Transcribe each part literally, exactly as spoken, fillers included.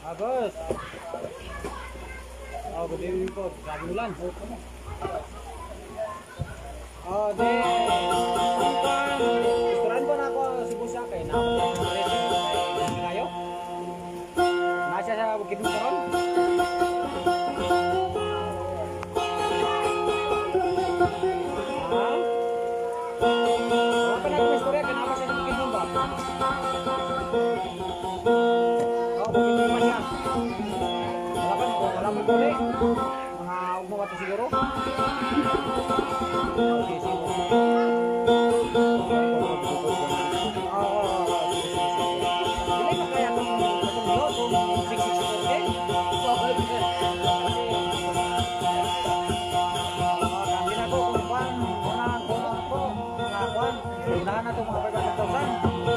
Bagus. Oh, gede ko. Sabi ulan. Oh, di. Restoran ko na ako si Busa kay na ako ngayo. Nasa sa Bukid Moron. Apa nak istorya kenapa saya Bukid Moron? Oh, Bukid Moron ya. Wala pa, wala pa tuloy. Mga umawa to siguro. Okay, siguro. Unahan na itong mga pagkakatasan.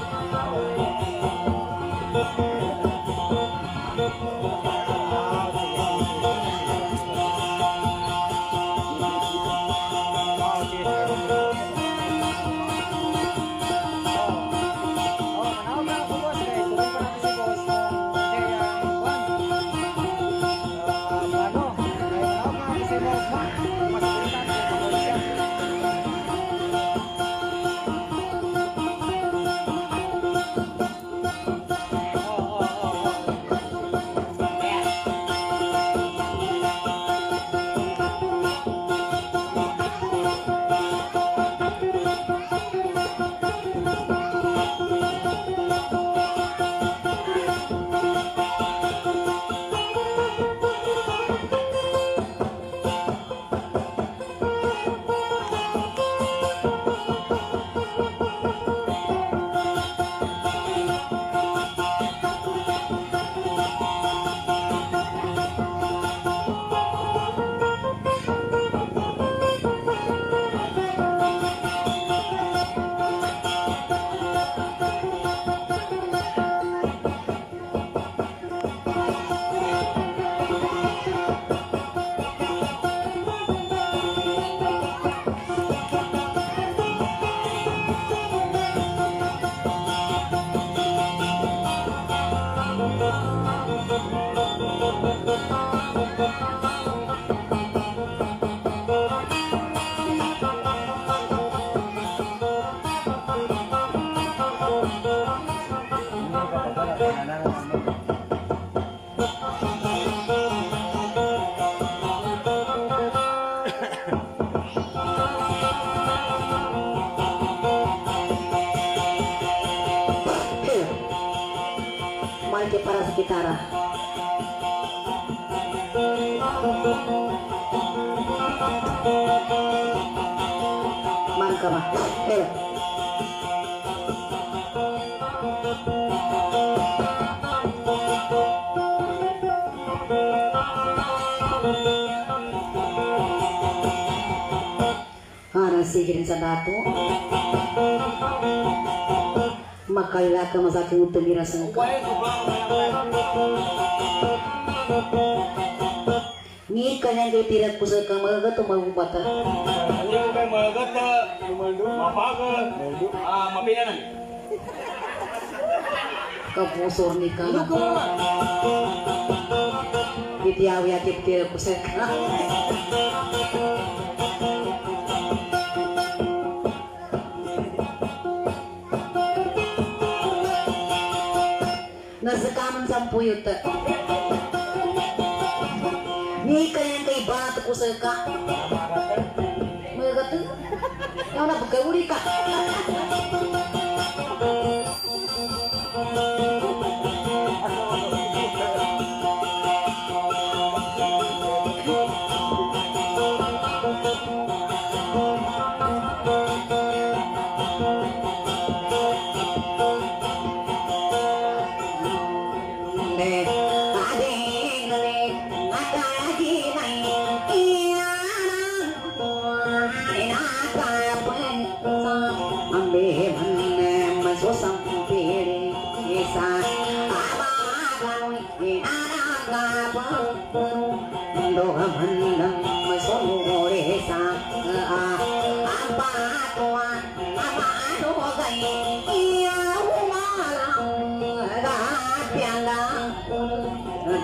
Mari para sekitar. Mangka mah. Eh. Karena sigirin sa dato. Makailah ka masaki untuk mirasang ka. Ni kanyang kay tirat ko sa kang magagat o magubata. Ano yung kay magagat na mapagal, ah, mapinanan. Kapusor ni ka na. Itiyawi akip tirat ko sa ka. Nasakaman sa puyot. Ni kanyang kay bato ko sa ka. Magagat na. Yaw na pagkawuri ka.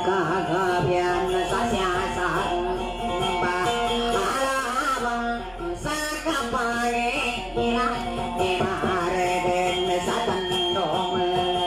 kagabian sasya samba alabang sakapare ila emare den satandong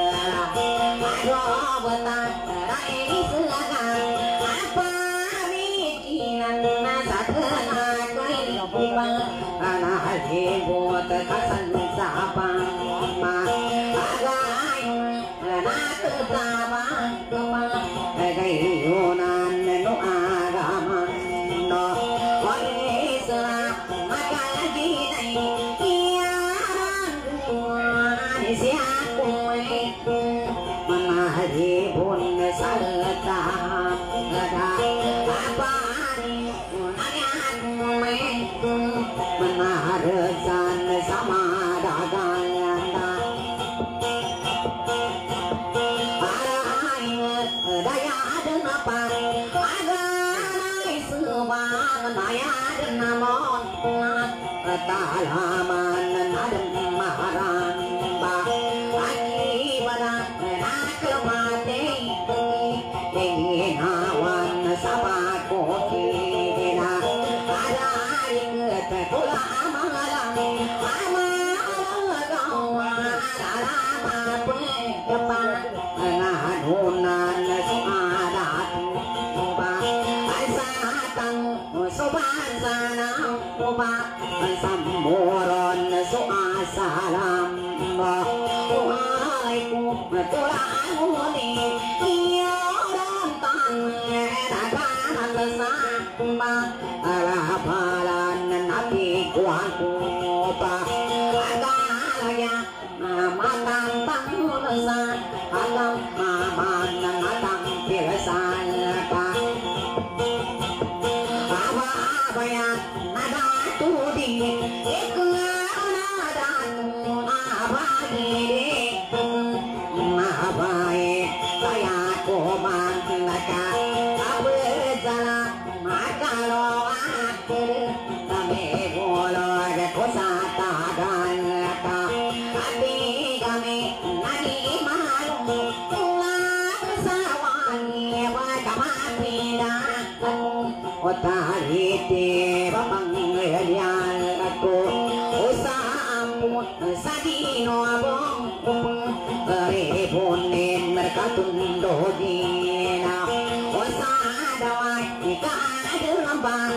agobata rai selagan apa bikinan satana kai ibang anahe bot kasan sapa ma agayung natu sama kuma gayunan no agama no oisra makalagi nai iyaran kuan siaku manahari pun salata ada apa ni anyan me manaharasan sama dagangan daya denapa aganai subang daya denamon talaman nadem maharan ba aki pada nakamate inginawan sabako kina ada ingat pula amalan amalan alama penyapa nanunan suadat ba asatang soban sana ba samboron suasalam ba waalaikum tulamuni iya dan naganan samba alapalan nabi kuaku ba agalanya matang pangulasa alam maman matang pirasan pa apa apa ya nada tudi ikna nada apa ini apa kaya ko manlaka apa jala makalo aku kami boleh kosata dan ka ati kami nani malu ulang sawani wa kamati aku otari te bapangyalian aku usahamu sadino abong ribunin merkatundo dina usadawai kadurambang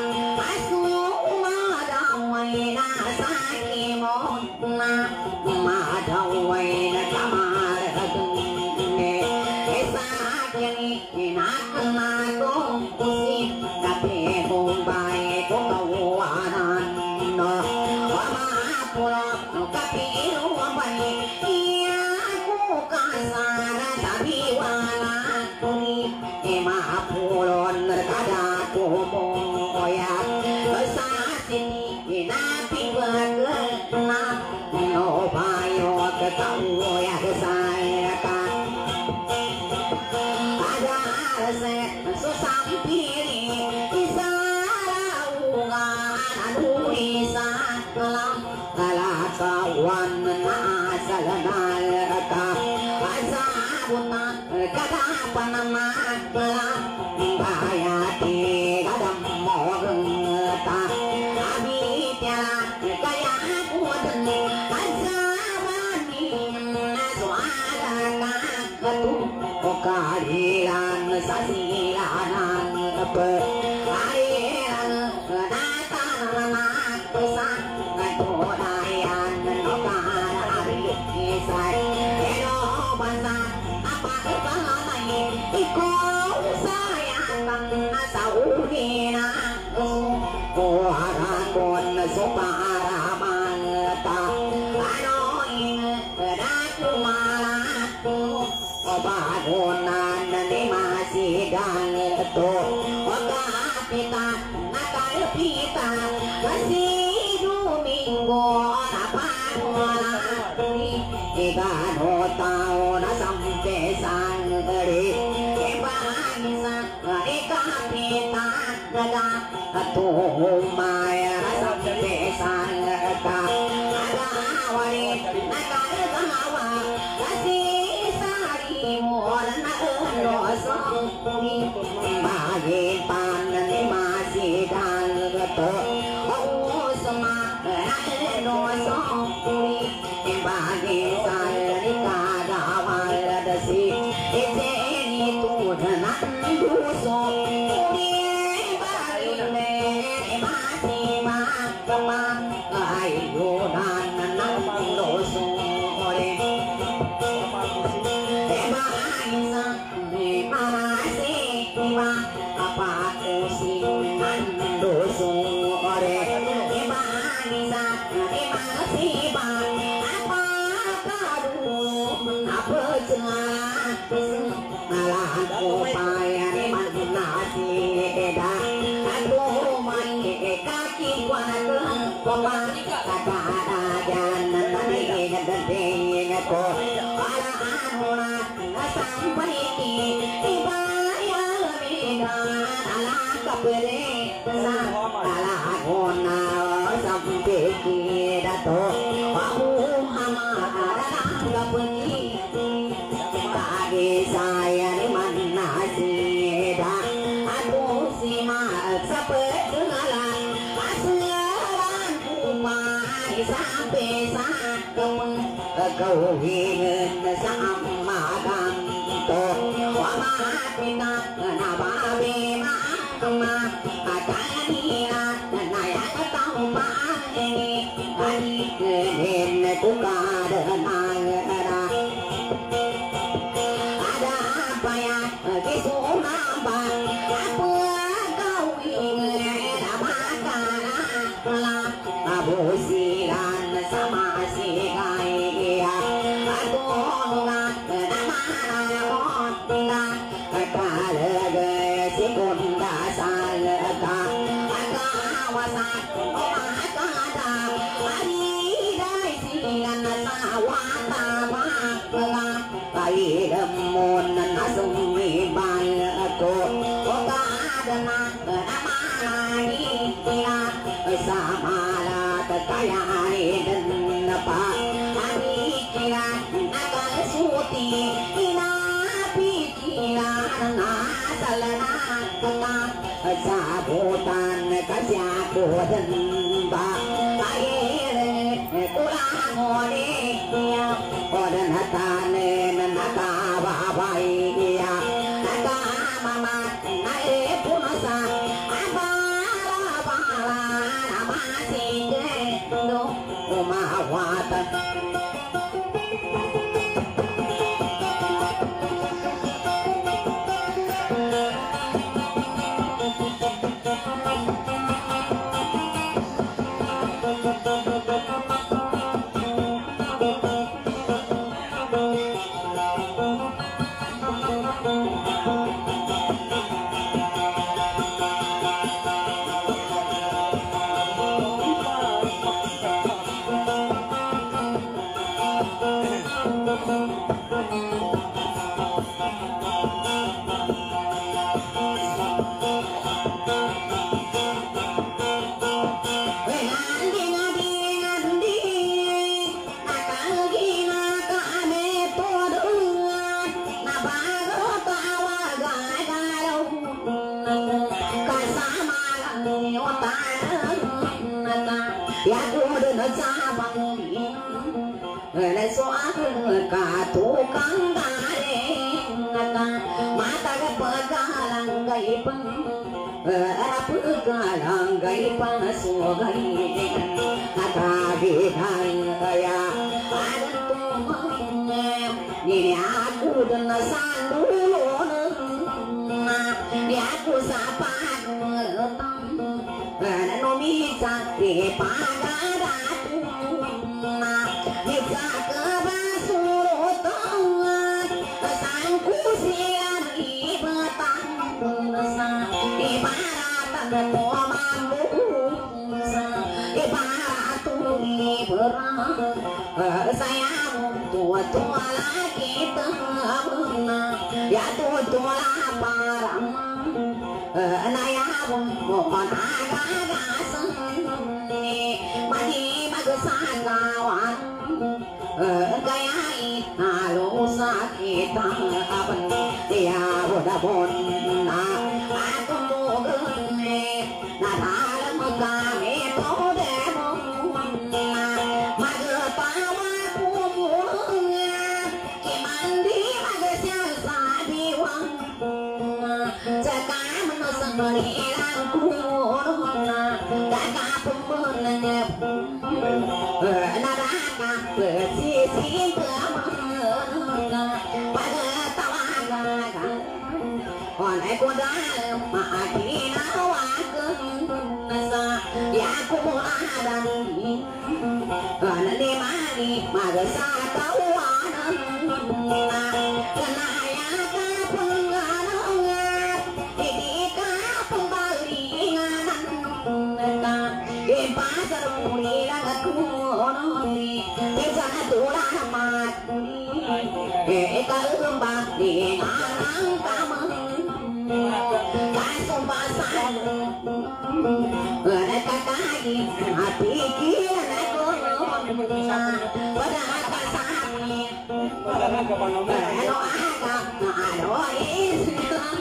asumadawain sakimon madawain kamaradunne esakini nakamatung kusin tapi kumbai kukawanan no wamapulo kapilu wambai iya kasara tapi wala kuni emapulon kada kumoya sasini napi bagna no bayo ketauya saya kan ada se susampiri isara ungan anu isa kalam kala kawan nasalanal ka asabuna kada panama bayati kadam moreng ta abitya kaya kuatan asabani suara katu okarilan sasilanan pe airan datana pesa ngatodayan nokari isai eno basa apa kebalai iko sayang saudina oh harakon suparaman ta anoin dakumalaku obadonan ni masih dan itu okapita nakal pita masih domingo apa ni igano tao na sampai sangri ebahisa ekapita nada atuh maya sampai sangka ada wali nakal bawa kasih sari moran na song Kau ingin sama kantor Wamatina nababi mama Akanina nayang tau paani Ani nen kukadenang ada apa ya kisunamba Apa kau ingin makan Abusiran sama si kaya sama kaya dan apa hari kira akan suti ina pikiran asalana kata sabutan kasyaku dan ba air kurang ore ya odan hatane naka babai ya naka mama nae punasa Umawata ka tukang gareng mata ga pagalang gai pang rap galang gai pang so gai ata ge ya adan tumang ni aku dan sandulon ni aku sapa no mi sakti pagadatu ni sakaba saya tua tua lagi temen ya tua tua parang naya mohon agak seni madi bagusan kawan gaya halo sakit apa ya udah bon aku mau gene nah dalam kami tahu deh Mandi ada siapa di wang Jaka menusuk melirangku Jaka pemenangnya Naraka bersisi kemenang Pada tawagan Oleh ku dalam makina wakun Ya ku adan Nanti mari magasa kawanan Kenaya ka pengarangan Hindi ka pembalingan Di pasar muli lang ako Di sana tulang matuli Eh kalembang di ngarang kamang Kasong basan Nakakagi hati kira ako Pada kasami Ano aga na ano islang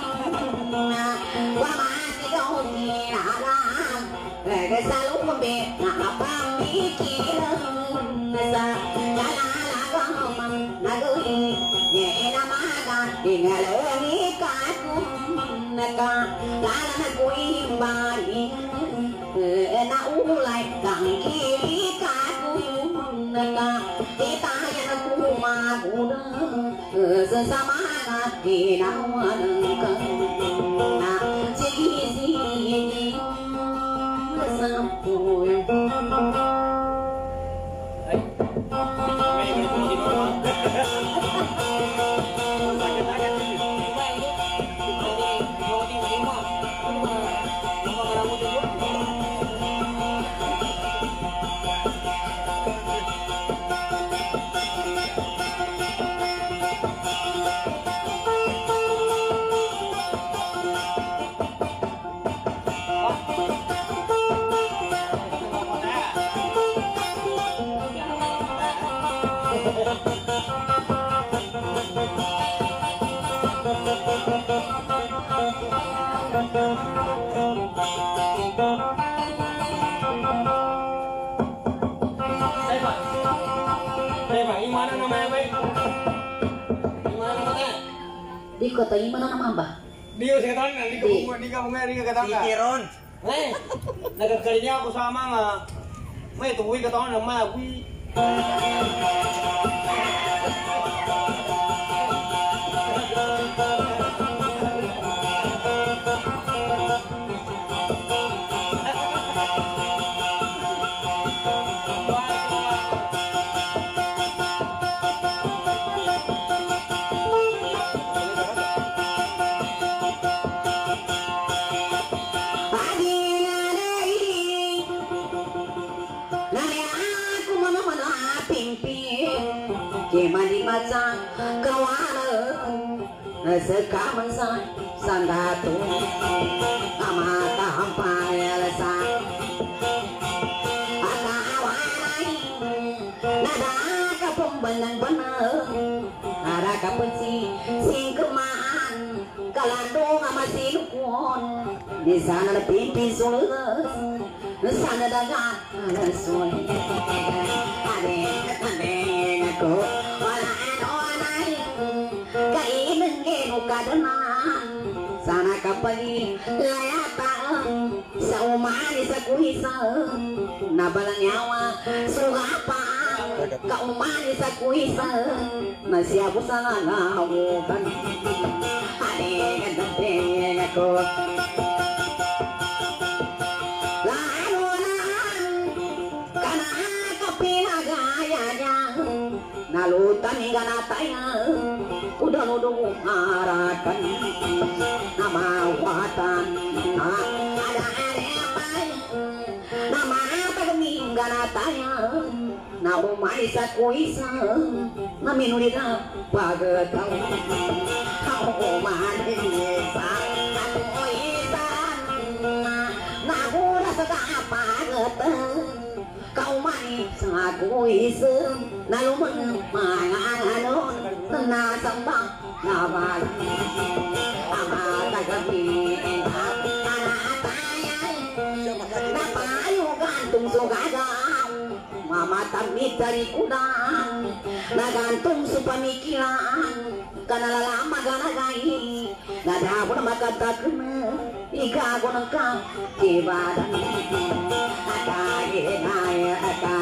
Wamasi kong kinalang Sa lumbi na kapamikilang Sa kalalagang mang nagawin Inamagan Ingalangit kakong Naka lala ko'y balik Naulay kang kiri kakong Naka itaya na kumaguna Sesama na ginawa ng kanya Sige-sige Sampoy Ay, may berpuji naman. Sakit-sakit sih. Tembak. Tembak, ini mana namanya, Bay? Ini mana namanya? Di kota ini mana nama Mbah? Dia sekarang nanti kamu ni kamu ngari ke tangga. Kiron. Eh, nagkakalinya ako sama nga. May tuwi ka taon ng mawi. Kemani macam kawalan sekaman san sandatu amata hampaya lesan akawanai nada kapembenang benang nada kapensi singkeman kalandung ama sinukon di sana ada pimpin sulus di sana ada gak suai ade ade ngaku wala anonai kainin geno kadenan sana kapagi layatan sa umani sa kuhisa nabalang yawa sugapa ka umani sa kuhisa nasiyabu sa nalawakan ade ade ngaku nalutan hingga natanya udah nuduh harakan nama watan ada apa nama apa hingga natanya na umay sa kuisa na minulita pagatang ako umanisa ako isan nagula sa kapagatang kaumani sa kuisa na lumang mga anon na sambang na balang ama tagabihin at anatayan na payugan tungsugagang mamatamit dari kudan nagantung sa pamikiran kanalala maganagay Nada pun makatakan ika aku nengkang kibadan akage naya aka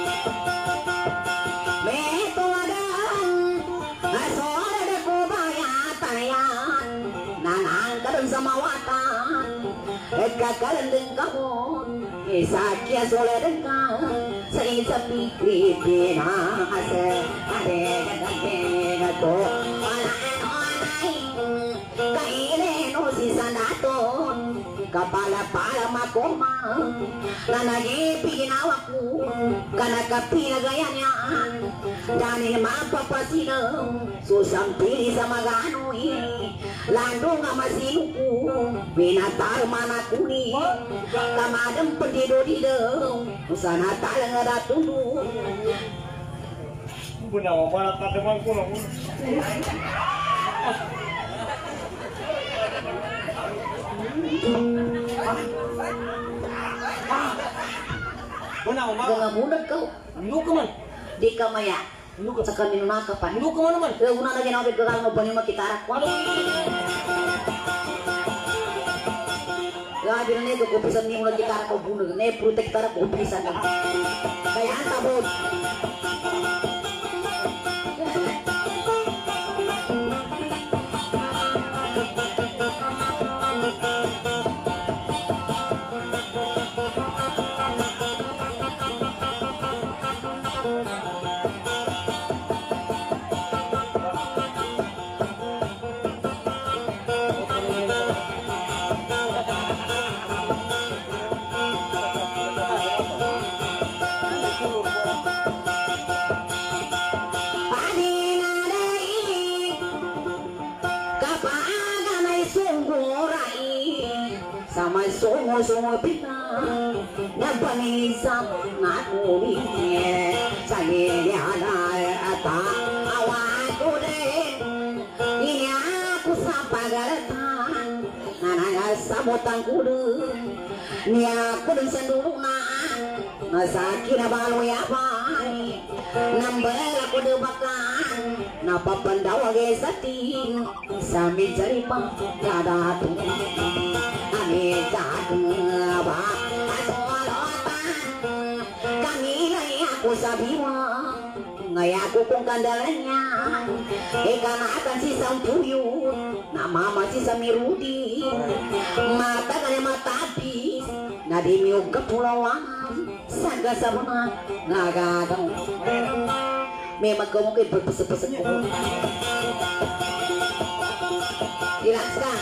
meto adan asora de kubaya tayan nanang kadang sama watan eka kalendeng kahon isakia sole dengkang sai sapi kripina ase ade gadenge ko kapala-pala makoma nanagipin awakku kana kapinagayanyan dahil mapapasinaw susampili sa maganoy lando nga masinuku binatar manakuni kamadang pendido-dido sana talang ratuno benar malah kademan ko lang Mana oma? Jangan mudah kau. Lu keman? Di kamaya. Lu kesakan minum nakapan. Lu kemana man? Lu guna lagi nabi ke kalau bani mah kita arak. Waduh. Ya bilang nego ko pisan ni mulai kita arak ko bunuh. Ne protek kita arak ko pisan. Kayak anta bot. Sungo-sungo pita napanisap ngakuni sagili ada ata awan ko din ini aku sa pagalatan nanangal sa botang kudu ni aku din sa duluna nasaki na balo yapay nambal ako debakan napapandawag sa tin sa mijari pang kadato ba kami lagi aku sabi mo ngaya aku kung kandalanya ika na akan si Sampuyut na mama si Samirudi mata kaya matapis na dimiyog kapulawan saga sa mga nagagaw may magkawang kayo pagpasapasap ko relax ka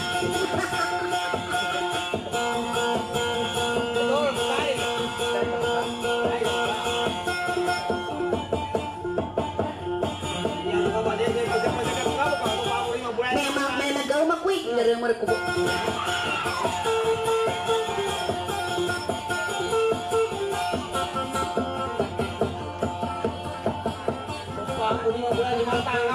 dari mereka aku lima bulan lima tangga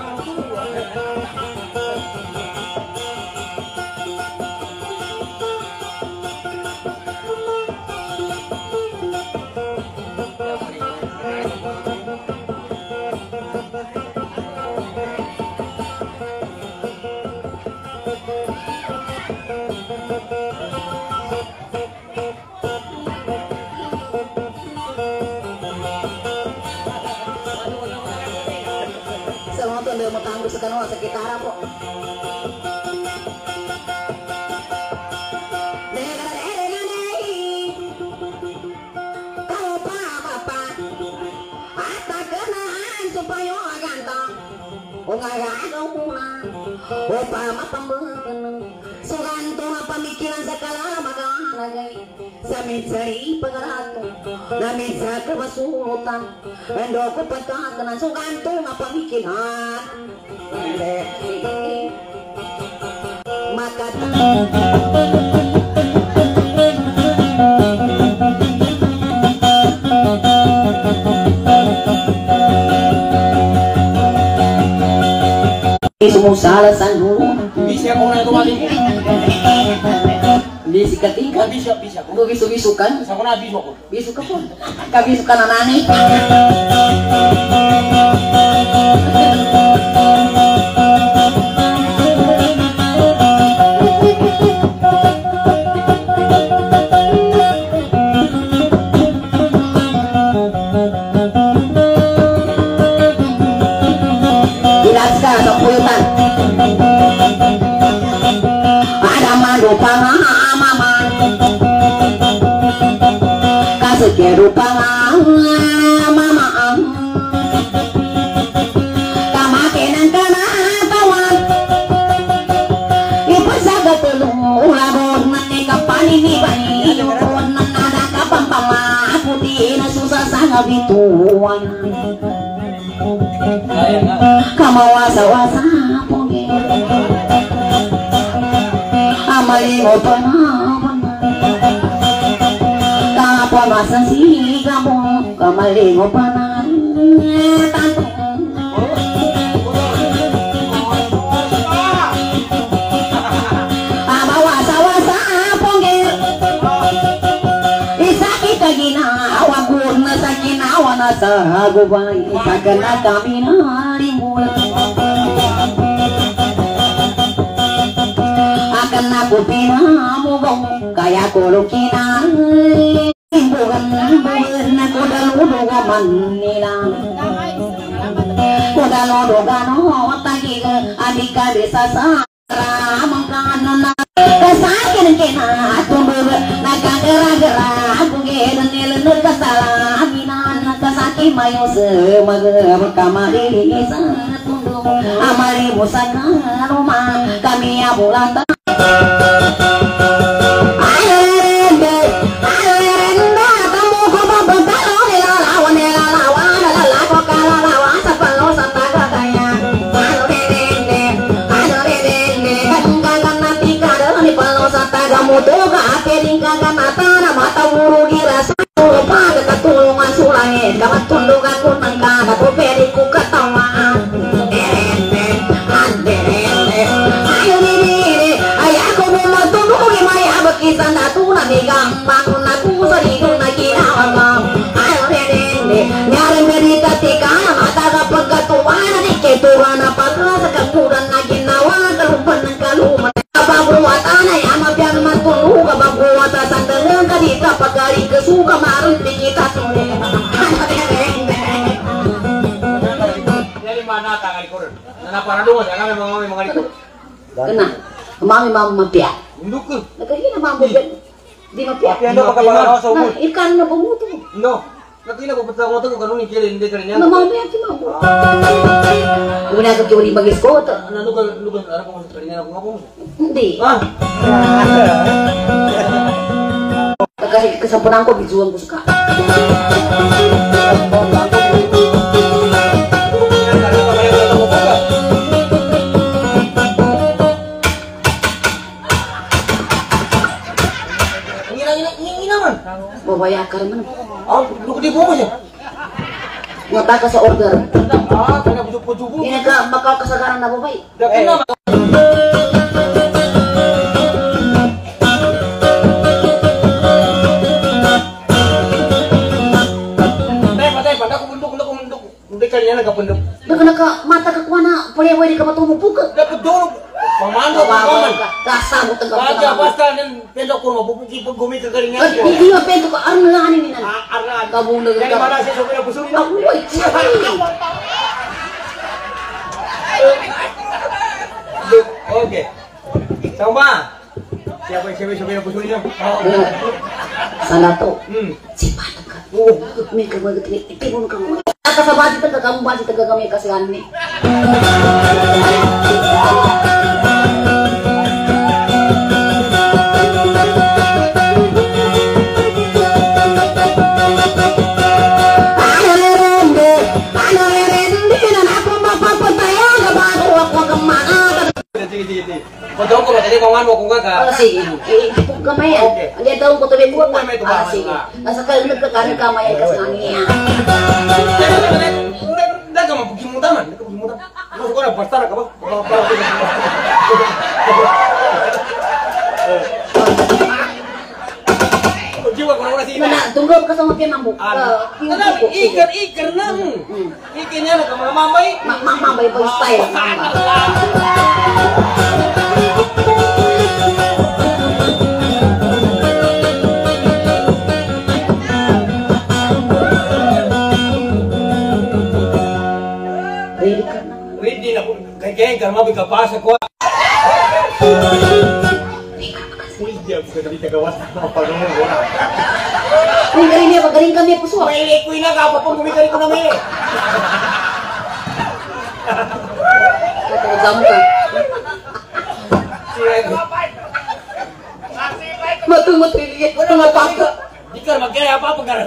matanggo sa kano sa gitara po. Kau pa apa at taganaan supaya agantang o ngagagaw muna o pa mapambukan suganto mapamikiran sa kalamagay sa mitsari pagarato na mitsa kabasutan endo ko patakanan suganto mapamikiran maka semua salah sanggup bisa kau nak kembali di sikatingkan bisa bisa kau bisu-bisukan sama nabi kok bisu ka pun kabisukan anani rupa mama kasih rupa mama kamakenan kana tawan ibu saga tulung labon nane kapani ni bani yon nana kapampama putih na susah sangat bituan kama wasa wasa ponge amali mo panahon kapon wasa si kamu kamali mo panahon tanto ama wasa wasa ponge isaki kagina awakun na sakinawa na sa gubay sagana kami na rimula akan aku pinamugong kaya kulukinan bukan bukan aku daludo manila ko daludo gano tagi adika desa sa ramangkan kesakin kena tumbuh nagagera-gera aku gedan nilunur kesalahan kesaki mayo semager kamari satundung amali musaka rumah kami abulata ayende ayende kamu ko babalo lalawan lalawan lalawan ko kalalawan sa palo sa taga kaya ano dende ano dende kanggan napi kada ni palo sa taga muto ka apering kanggan mata na mata uru girasa lupa ketulungan sulangit kamat tunduk aku nangka aku periku ketawaan dende dende ayo dede ayahku mau tunduk gimana bekisan datu nabi gampang naku seribu nakinawan ayo dede nyari beri ketika mata kapag ketuan ni ketuan apa sekakuran nakinawan kalupan kaluman kababuatan ay amabiang matulog kababuatan sandalang kadita pagkari kesuka marun kita sulit dari mana tangan dikurun nana paradungan jangan memang mami mengalir kena mami mami mapia induk ke nakahina mami di mapia tapi anda pakai barang sabun ikan na pamuto no nanti nak bertemu motor ko kanun ikili hindi kalinya na mami ati mami una ka kiwali magis ko to nanu ka lugan ara ko kalinya ako ngapong hindi ah kasi kesampunan ko bijuan ko suka babaya karman ah lu di bawah ya ngata ka sa order ah kana bujuk-bujuk ini ka bakal kasagaran na babay dah kena kalinya nagapundok. Daga naka mata ka kuana paleway di ka matumo puka. Dapat dolo. Pamando paman. Kasabot ang kapatid. Baca basta nen pendok ko mapupuki pag gumi ka kalinya. Hindi ma pento ka arno lang ani ninan. Arna kabunda ka. Dari mana si sopir busuri na? Uy. Oke. Sama. Siapa siapa sopir busuri na? Sana to. Hmm. Sipat ka. Oh, May ka bagat ni itibon ka mo. Kasabati taga kamu bati taga kami kasihan ni. Potong ko tadi kawan mo kung ka. Oh sige. Ipog kamay. Ang daw ko tabi ko. Ah sige. Nasa ka nagkakanin kamay kasihan niya. Daga mapuki muda man, daga mapuki muda. Mas ko na basta na ka ba? Jiwa ko na sini. Mana tunggu ka sama pia mambu. Ana iker iker nang. Ikernya na ka mga mamay. Mama bay bay style. Ready na kay kay ka mabika pasa ko. Kami tagawas na pagulong ko na. Kung galing niya, pagaling kami puso. Maili ko na ka, papang kumikari ko na may. Katagam ka. Matang-matili. Mga pako. Di ka magkaya apa pagkara.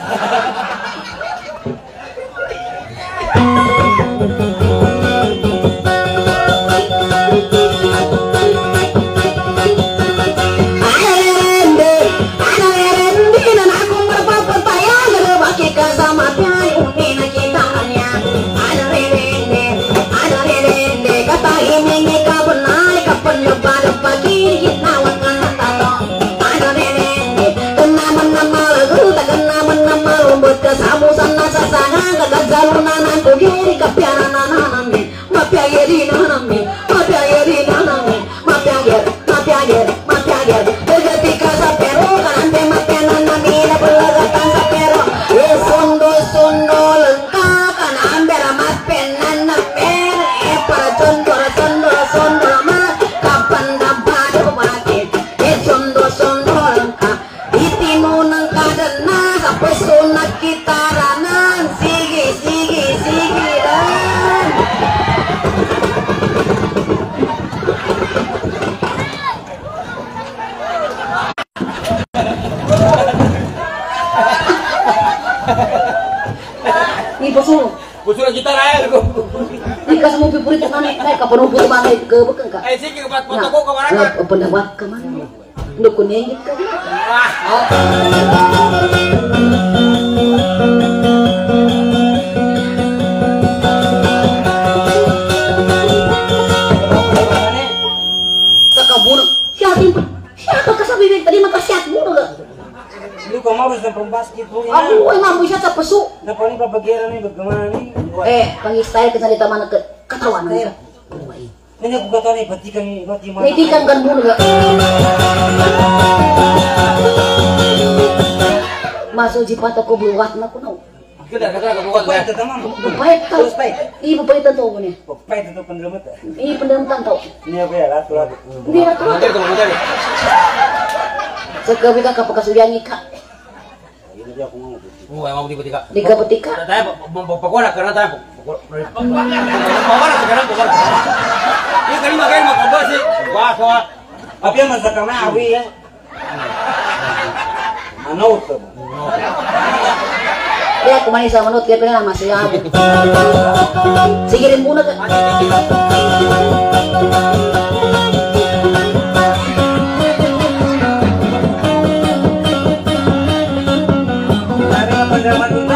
Puso na gitar ay ko. Di ka sa mong pipurit ka na, kaya kapanong puto ba kayo kabukang ka? Ay sige kapat foto ko ka wala ka. O pandawat ka man. Hindi ko niyengit ka. Sa kabunang, siyatin pa. Siya ka kasabi mo, tadi makasiyat mo na. Lu ko mabos na pang basketball ina. Ako ay mamoy siya sa paso. Na pa ni papagira ni bagmana ni. Eh, pang-style ka sa lita man katawan ka. Nanya ko kato ni pati kang pati mo. Hindi kang ganun nga. Masuk jipat ako buat na ko na. Kita kata ka bukat Pait na. ta tamam. Pahit ka. Terus pait. Iya pahitan to ko ni. Pait to pandramat. Iya pendampatan to. Ni apa ya lat lat. Hindi na to. Nanti ko nanti. Sa gabi ka kapagkasuyangi ka. Ini aku mau. Oh, ay mau di ketika. Di ka patika. Tayo pagkuha karena tayo. Pagkuha sekarang pagkuha. Ini kali makin magkuha sih. Wah, wah. Apa yang masak kami awi ya? Manut. Ya, kumain sa manot kaya pala masaya ako. Sige rin muna ka. Ada pandramat ini.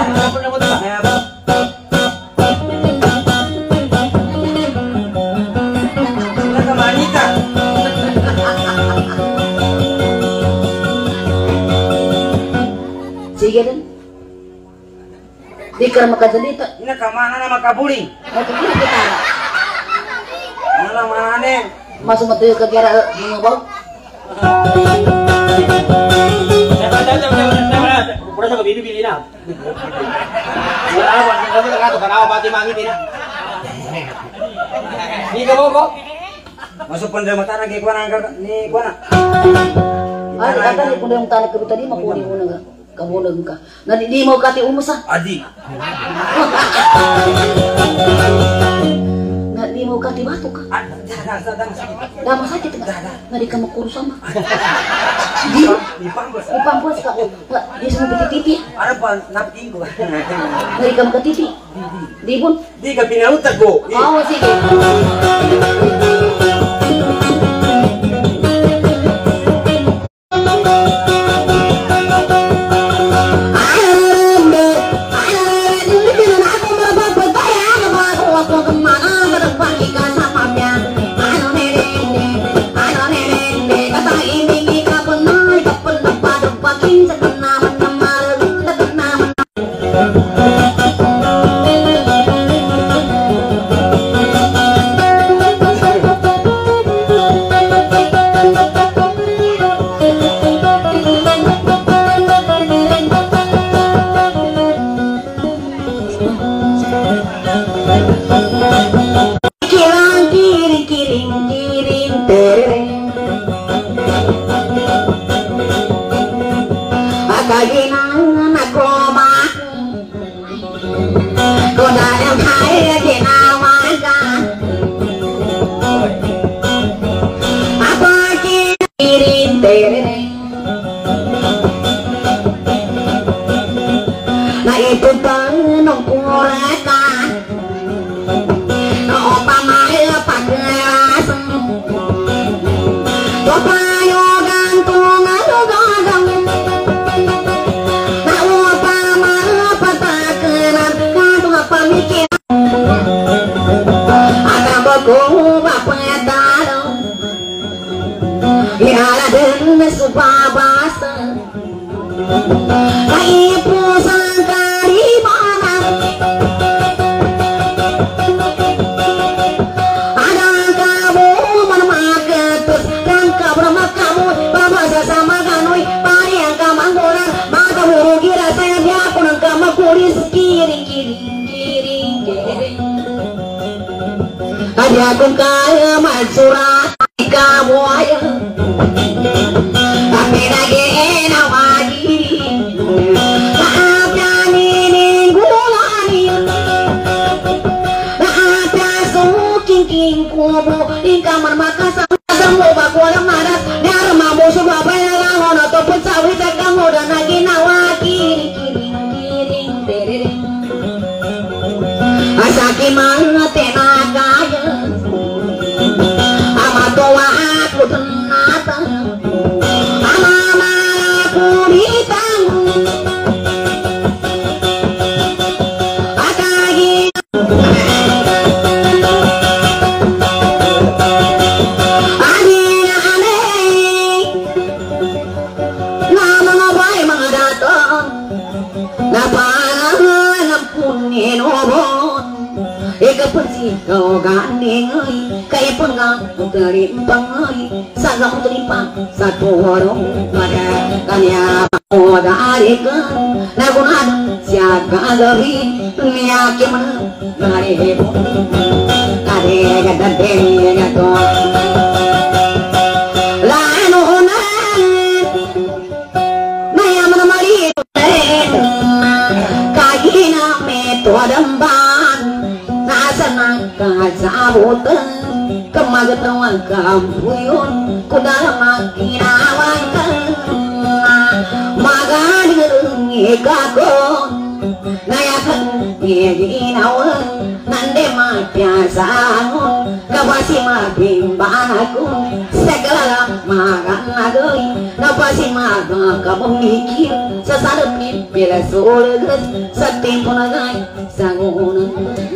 Sige rin. Di ka makadalita. Ina kamana na makabuli. Matugin kita. Mana mana ne? Masuk matuyo ka kira mga baw. Por eso que viene Pilina. Wala ba, hindi ka to kanawa pati mangit ina. Ni ka mo. Masuk pandramatan lagi kuana ni kuana. Ay, kata ni puno yung tanak ko tadi makuli mo na kabunag ka. Na di mo kati umusa. Adi. Na di mo kati bato ka. Jangan sedang sakit. Dama sakit ka. Na di ka makuro sama. Di Di pambos. ipampos ka. Di semua betiti. Ada pa napkin ko. Na di ka makatiti. Di bun. Di ka pinautak ko. Oo, sige. Papayo gantung anu gagang na upa mapatakenan gantung apa mikir ada bago bapetalo yala den supabasa ai pusang karimana ada kamu manmaketus dan kabrama kamu babasa sama ganoi pari yang kamanggoran mata murugi rasanya dia kunang kamakuris kiring kiring kiring kiring ada kung kaya mansurat kamu aja tapi lagi enak lagi maafnya nining gulani maafnya suking king kubu di kamar makan sama baku orang madat nyara mampu semua pelang ono topun sawit kamu dan lagi nawa kiring kiring kiring asaki mana tenaganya amatoa aku tenata amama aku ditang akagi aneh aneh nama ngabai mga datang napanang nampunin obon ika persi kau gandeng ai kai penggang terimpang ai sagam terimpang satu warung pada kanya moda adekan lagunan siaga gabi niake mana nare hebo kare gadan denya to lano na maya mana mari kagina me to damban nasanang kasabutan kemagatawan kampuyon kudalam makinawan ka magaling ikakon nayakan ginawan nande magpiasangon kapasi magbimbanakon segala maganagoy kapasi magkabumikir sa sarapin pila sulagas sa tempo na gay sangunan